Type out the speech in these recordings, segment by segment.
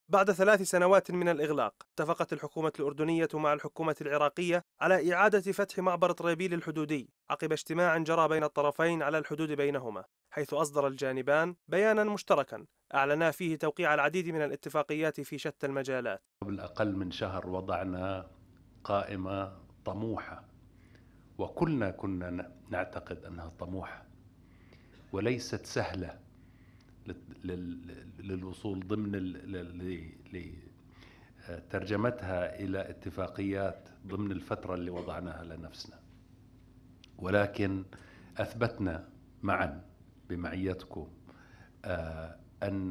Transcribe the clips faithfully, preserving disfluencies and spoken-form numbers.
بعد ثلاث سنوات من الإغلاق، اتفقت الحكومة الأردنية مع الحكومة العراقية على إعادة فتح معبر طريبيل الحدودي عقب اجتماع جرى بين الطرفين على الحدود بينهما، حيث أصدر الجانبان بيانا مشتركا أعلنا فيه توقيع العديد من الاتفاقيات في شتى المجالات. قبل أقل من شهر وضعنا قائمة طموحة، وكلنا كنا نعتقد أنها طموحة وليست سهلة للوصول ضمن ترجمتها إلى اتفاقيات ضمن الفترة اللي وضعناها لنفسنا، ولكن أثبتنا معا بمعيتكم أن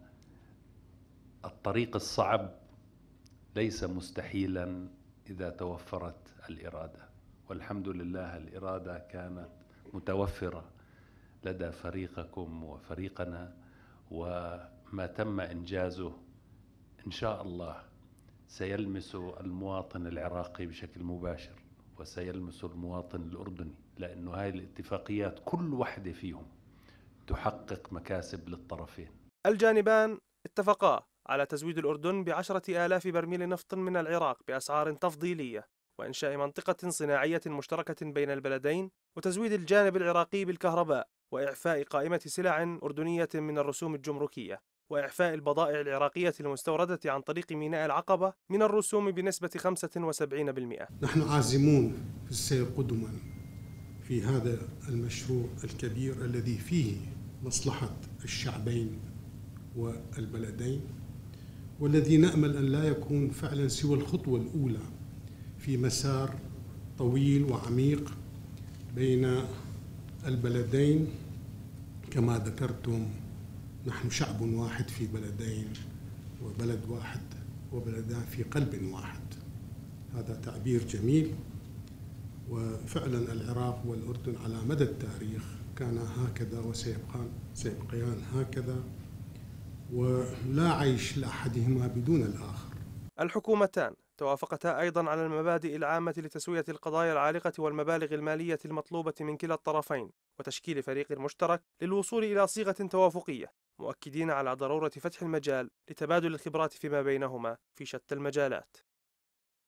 الطريق الصعب ليس مستحيلا إذا توفرت الإرادة، والحمد لله الإرادة كانت متوفرة لدى فريقكم وفريقنا، وما تم إنجازه إن شاء الله سيلمس المواطن العراقي بشكل مباشر وسيلمس المواطن الأردني، لأنه هاي الاتفاقيات كل واحدة فيهم تحقق مكاسب للطرفين. الجانبان اتفقا على تزويد الأردن بعشرة آلاف برميل نفط من العراق بأسعار تفضيلية، وإنشاء منطقة صناعية مشتركة بين البلدين، وتزويد الجانب العراقي بالكهرباء، وإعفاء قائمة سلع أردنية من الرسوم الجمركية، وإعفاء البضائع العراقية المستوردة عن طريق ميناء العقبة من الرسوم بنسبة خمسة وسبعين بالمئة. نحن عازمون في السير قدما في هذا المشروع الكبير الذي فيه مصلحة الشعبين والبلدين، والذي نأمل أن لا يكون فعلا سوى الخطوة الأولى في مسار طويل وعميق بين البلدين. كما ذكرتم، نحن شعب واحد في بلدين، وبلد واحد وبلدان في قلب واحد. هذا تعبير جميل، وفعلا العراق والأردن على مدى التاريخ كانا هكذا وسيبقان سيبقيان هكذا، ولا عيش لأحدهما بدون الآخر. الحكومتان توافقتا أيضا على المبادئ العامة لتسوية القضايا العالقة والمبالغ المالية المطلوبة من كلا الطرفين، وتشكيل فريق مشترك للوصول إلى صيغة توافقية، مؤكدين على ضرورة فتح المجال لتبادل الخبرات فيما بينهما في شتى المجالات.